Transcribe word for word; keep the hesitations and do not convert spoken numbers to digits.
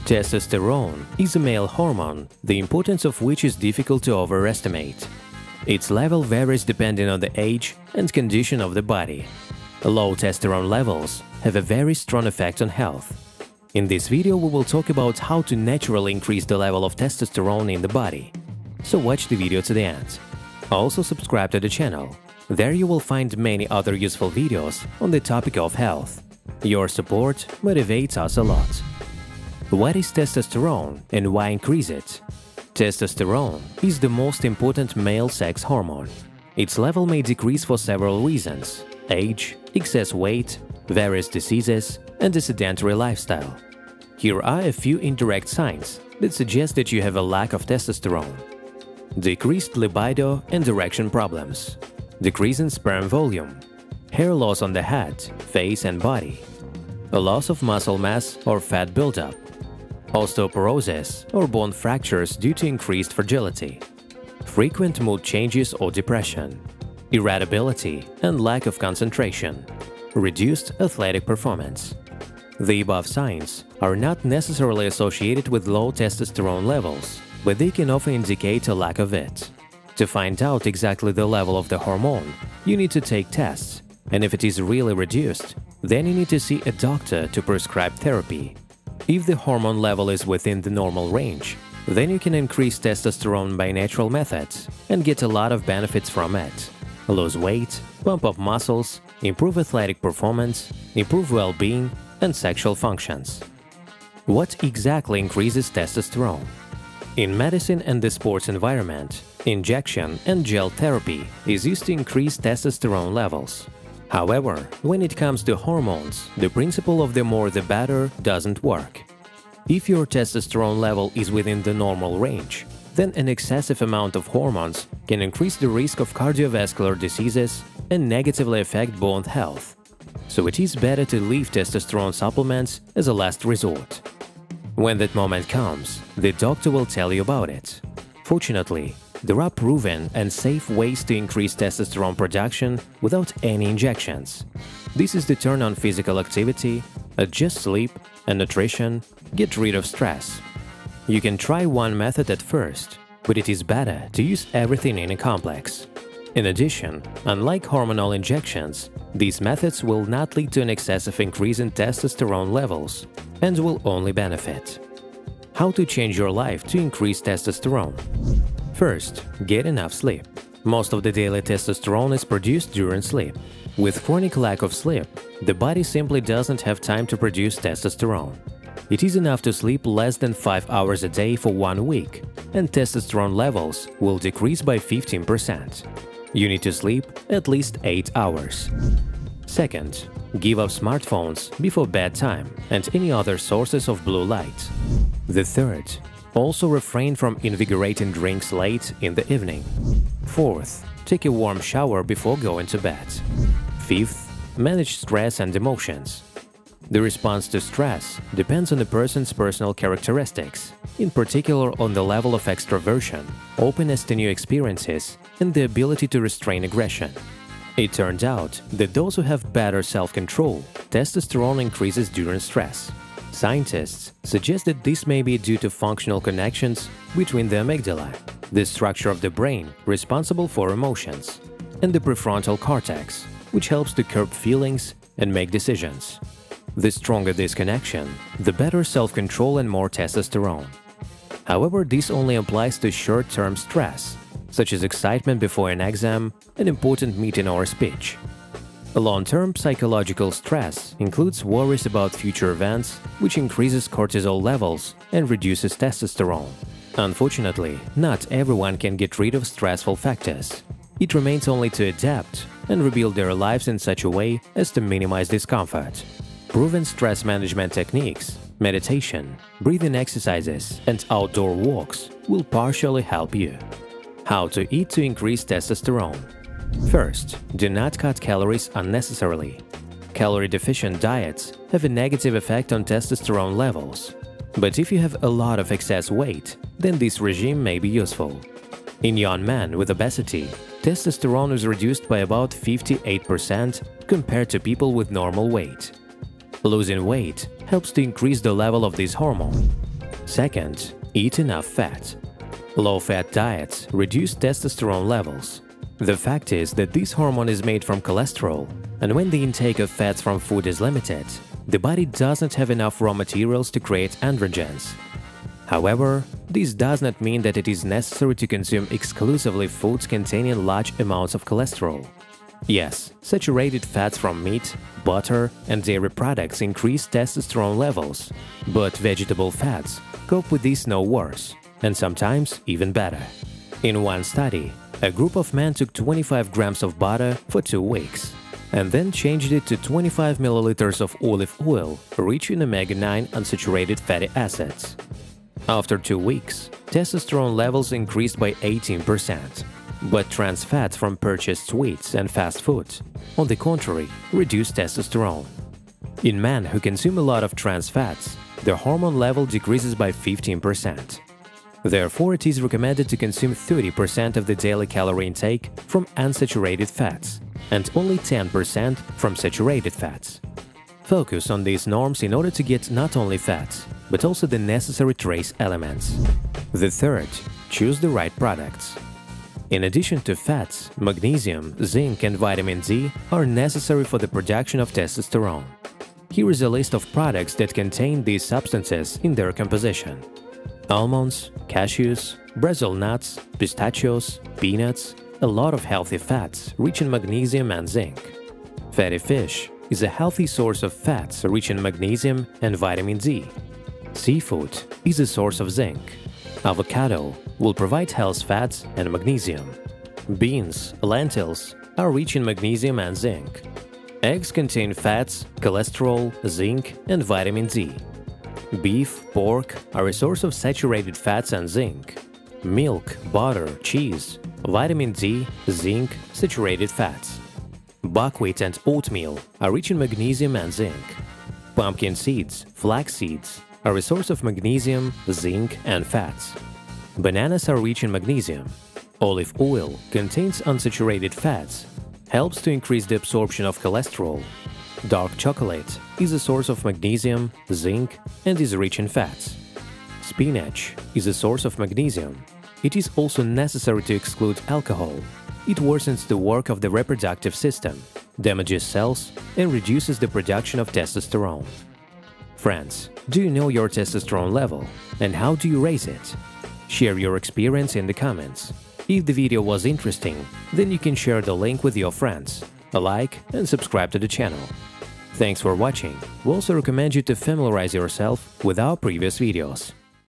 Testosterone is a male hormone, the importance of which is difficult to overestimate. Its level varies depending on the age and condition of the body. Low testosterone levels have a very strong effect on health. In this video, we will talk about how to naturally increase the level of testosterone in the body. So watch the video to the end. Also subscribe to the channel. There you will find many other useful videos on the topic of health. Your support motivates us a lot. What is testosterone and why increase it? Testosterone is the most important male sex hormone. Its level may decrease for several reasons: age, excess weight, various diseases, and a sedentary lifestyle. Here are a few indirect signs that suggest that you have a lack of testosterone. Decreased libido and erection problems. Decrease in sperm volume. Hair loss on the head, face and body. A loss of muscle mass or fat buildup. Osteoporosis or bone fractures due to increased fragility. Frequent mood changes or depression. Irritability and lack of concentration. Reduced athletic performance. The above signs are not necessarily associated with low testosterone levels, but they can often indicate a lack of it. To find out exactly the level of the hormone, you need to take tests, and if it is really reduced, then you need to see a doctor to prescribe therapy. If the hormone level is within the normal range, then you can increase testosterone by natural methods and get a lot of benefits from it. Lose weight, pump up muscles, improve athletic performance, improve well-being, and sexual functions. What exactly increases testosterone? In medicine and the sports environment, injection and gel therapy is used to increase testosterone levels. However, when it comes to hormones, the principle of the more the better doesn't work. If your testosterone level is within the normal range, then an excessive amount of hormones can increase the risk of cardiovascular diseases and negatively affect bone health. So it is better to leave testosterone supplements as a last resort. When that moment comes, the doctor will tell you about it. Fortunately, there are proven and safe ways to increase testosterone production without any injections. This is to turn on physical activity, adjust sleep and nutrition, get rid of stress. You can try one method at first, but it is better to use everything in a complex. In addition, unlike hormonal injections, these methods will not lead to an excessive increase in testosterone levels and will only benefit. How to change your life to increase testosterone? First, get enough sleep. Most of the daily testosterone is produced during sleep. With chronic lack of sleep, the body simply doesn't have time to produce testosterone. It is enough to sleep less than five hours a day for one week, and testosterone levels will decrease by fifteen percent. You need to sleep at least eight hours. Second, give up smartphones before bedtime and any other sources of blue light. The third, also refrain from invigorating drinks late in the evening. Fourth, take a warm shower before going to bed. Fifth, manage stress and emotions. The response to stress depends on the person's personal characteristics, in particular on the level of extroversion, openness to new experiences, and the ability to restrain aggression. It turns out that those who have better self-control, testosterone increases during stress. Scientists suggest that this may be due to functional connections between the amygdala, the structure of the brain responsible for emotions, and the prefrontal cortex, which helps to curb feelings and make decisions. The stronger this connection, the better self-control and more testosterone. However, this only applies to short-term stress, such as excitement before an exam, an important meeting or a speech. Long-term psychological stress includes worries about future events, which increases cortisol levels and reduces testosterone. Unfortunately, not everyone can get rid of stressful factors. It remains only to adapt and rebuild their lives in such a way as to minimize discomfort. Proven stress management techniques, meditation, breathing exercises, and outdoor walks will partially help you. How to eat to increase testosterone? First, do not cut calories unnecessarily. Calorie-deficient diets have a negative effect on testosterone levels. But if you have a lot of excess weight, then this regime may be useful. In young men with obesity, testosterone is reduced by about fifty-eight percent compared to people with normal weight. Losing weight helps to increase the level of this hormone. Second, eat enough fat. Low-fat diets reduce testosterone levels. The fact is that this hormone is made from cholesterol, and when the intake of fats from food is limited, the body doesn't have enough raw materials to create androgens. However, this does not mean that it is necessary to consume exclusively foods containing large amounts of cholesterol. Yes, saturated fats from meat, butter, and dairy products increase testosterone levels, but vegetable fats cope with this no worse, and sometimes even better. In one study, a group of men took twenty-five grams of butter for two weeks, and then changed it to twenty-five milliliters of olive oil rich in omega nine unsaturated fatty acids. After two weeks, testosterone levels increased by eighteen percent, but trans fats from purchased sweets and fast food, on the contrary, reduced testosterone. In men who consume a lot of trans fats, their hormone level decreases by fifteen percent. Therefore, it is recommended to consume thirty percent of the daily calorie intake from unsaturated fats and only ten percent from saturated fats. Focus on these norms in order to get not only fats, but also the necessary trace elements. The third, choose the right products. In addition to fats, magnesium, zinc and vitamin D are necessary for the production of testosterone. Here is a list of products that contain these substances in their composition: almonds, cashews, Brazil nuts, pistachios, peanuts, a lot of healthy fats rich in magnesium and zinc. Fatty fish is a healthy source of fats rich in magnesium and vitamin D. Seafood is a source of zinc. Avocado will provide health fats and magnesium. Beans, lentils are rich in magnesium and zinc. Eggs contain fats, cholesterol, zinc, and vitamin D. Beef, pork are a source of saturated fats and zinc. Milk, butter, cheese, vitamin D, zinc, saturated fats. Buckwheat and oatmeal are rich in magnesium and zinc. Pumpkin seeds, flax seeds are a source of magnesium, zinc, and fats. Bananas are rich in magnesium. Olive oil contains unsaturated fats, helps to increase the absorption of cholesterol. Dark chocolate is a source of magnesium, zinc, and is rich in fats. Spinach is a source of magnesium. It is also necessary to exclude alcohol. It worsens the work of the reproductive system, damages cells, and reduces the production of testosterone. Friends, do you know your testosterone level, and how do you raise it? Share your experience in the comments. If the video was interesting, then you can share the link with your friends, a like and subscribe to the channel. Thanks for watching. We also recommend you to familiarize yourself with our previous videos.